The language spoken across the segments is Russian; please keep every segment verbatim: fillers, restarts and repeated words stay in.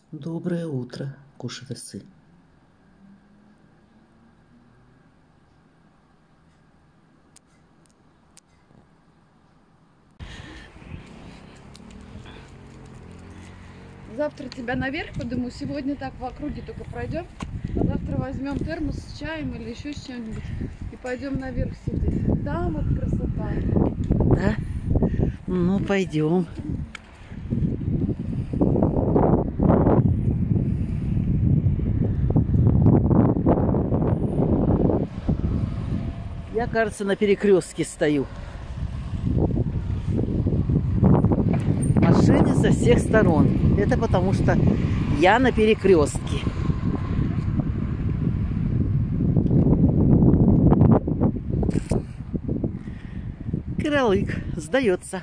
Доброе утро, кушадасы. Завтра тебя наверх подниму. Сегодня так в округе только пройдем. А завтра возьмем термос с чаем или еще с чем-нибудь и пойдем наверх сидеть. Там вот красота. Да? Ну, пойдем. Я, кажется, на перекрестке стою. Машины со всех сторон. Это потому что я на перекрестке. Каралык сдается.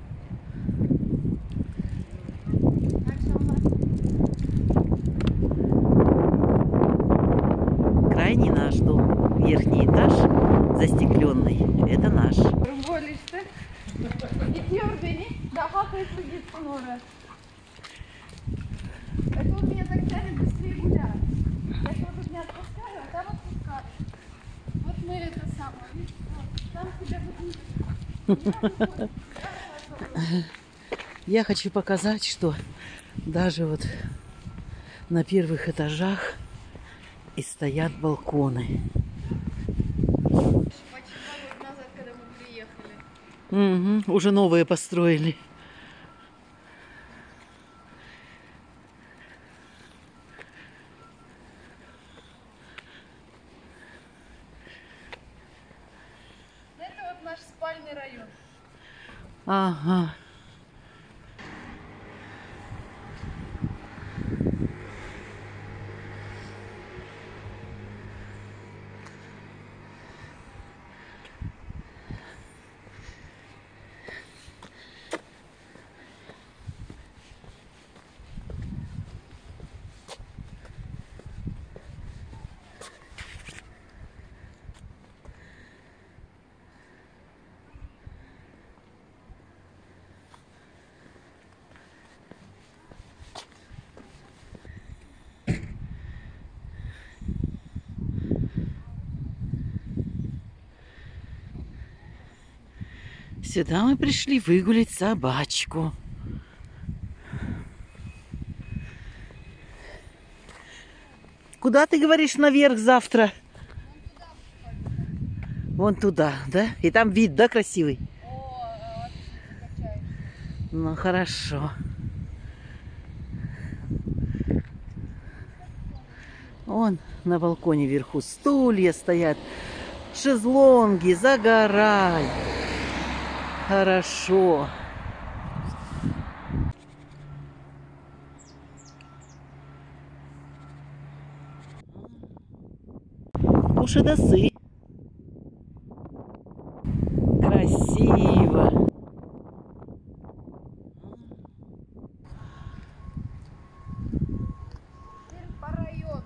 Крайний наш дом. Верхний этаж застекленный. Это наш. Это он меня так тянет быстрее гулять. Я его тут не отпускаю, а там отпускаю. Вот мы это самое. Вот, там тебя будет. Я хочу показать, что даже вот на первых этажах и стоят балконы. Почти два года назад, когда мы приехали. Угу, уже новые построили. Это вот наш спальный район. Ага. Сюда мы пришли выгулять собачку. Куда ты говоришь наверх завтра? Вон туда, да? И там вид, да, красивый? О, Ну, хорошо. Вон на балконе вверху стулья стоят, шезлонги, загорай. Хорошо. Кушадасы. Красиво. по району.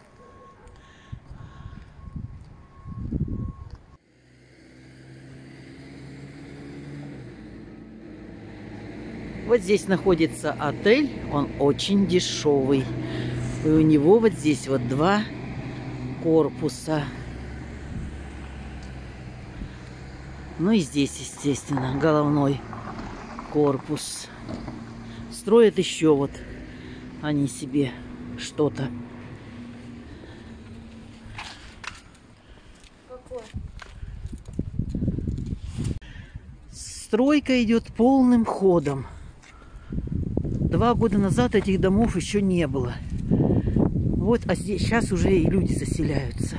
Вот здесь находится отель, он очень дешевый. И у него вот здесь вот два корпуса. Ну и здесь, естественно, головной корпус. Строят еще вот они себе что-то. Какой? Стройка идет полным ходом. Два года назад этих домов еще не было. Вот, а здесь сейчас уже и люди заселяются.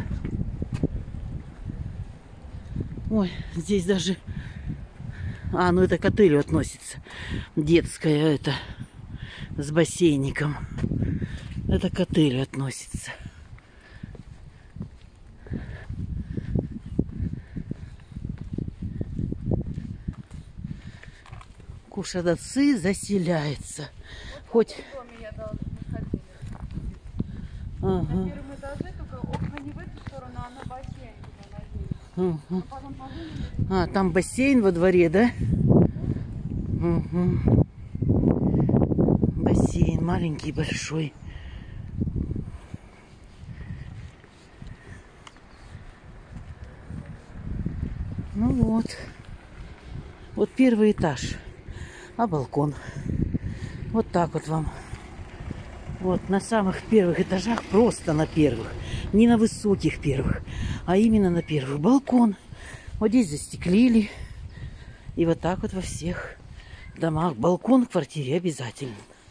Ой, здесь даже... А, ну это к отелю относится. Детская это, с бассейником. Это к отелю относится. Кушадасы заселяется. Вот Хоть... я должна ходить. Ага. На первом этаже только окна не в эту сторону, а на бассейн туда надеюсь. Ага. Потом подумали, А, там бассейн во дворе, да? Угу. Бассейн маленький, и большой. Ну вот. Вот первый этаж. А балкон. Вот так вот вам. Вот на самых первых этажах, просто на первых. Не на высоких первых, а именно на первых. Балкон. Вот здесь застеклили. И вот так вот во всех домах. Балкон в квартире обязательно.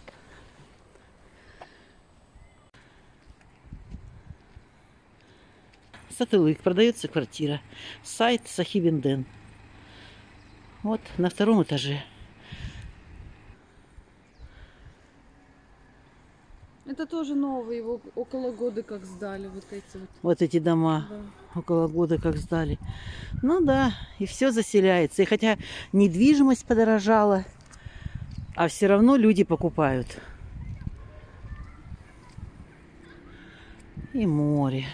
Сатылык. Продается квартира. Сайт Сахибинден. Вот на втором этаже. Это тоже новые, его около года как сдали, вот эти вот. Вот эти дома. Да. Около года как сдали. Ну да, и все заселяется. И хотя недвижимость подорожала, а все равно люди покупают. И море.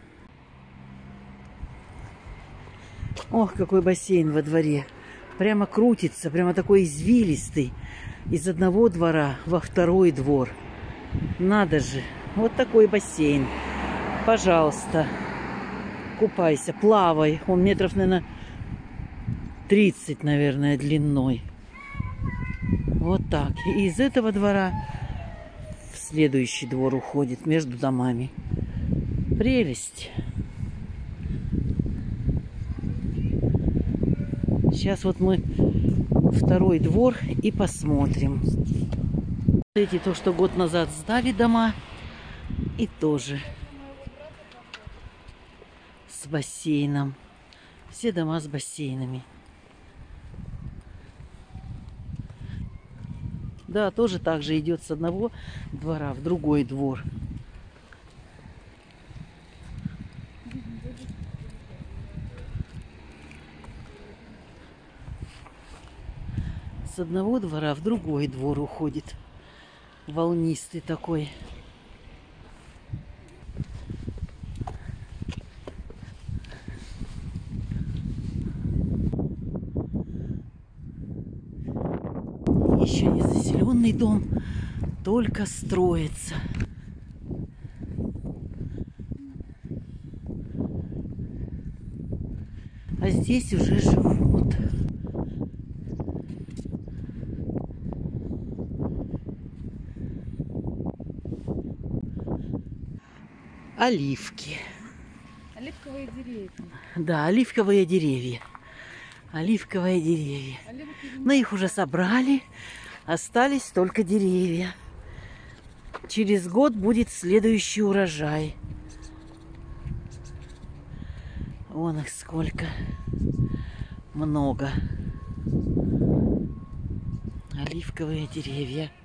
Ох, какой бассейн во дворе. Прямо крутится, прямо такой извилистый. Из одного двора во второй двор. Надо же. Вот такой бассейн. Пожалуйста. Купайся, плавай. Он метров, наверное, тридцать, наверное, длиной. Вот так. И из этого двора в следующий двор уходит между домами. Прелесть. Сейчас вот мы второй двор и посмотрим. Эти то, что год назад сдали дома, и тоже с бассейном. Все дома с бассейнами. Да, тоже так же идет с одного двора в другой двор. С одного двора в другой двор уходит. Волнистый такой. Еще не заселенный дом, только строится. А здесь уже живут. Оливки. Оливковые деревья. Да, оливковые деревья. Оливковые деревья. Но их уже собрали. Остались только деревья. Через год будет следующий урожай. Вон их сколько. Много. Оливковые деревья.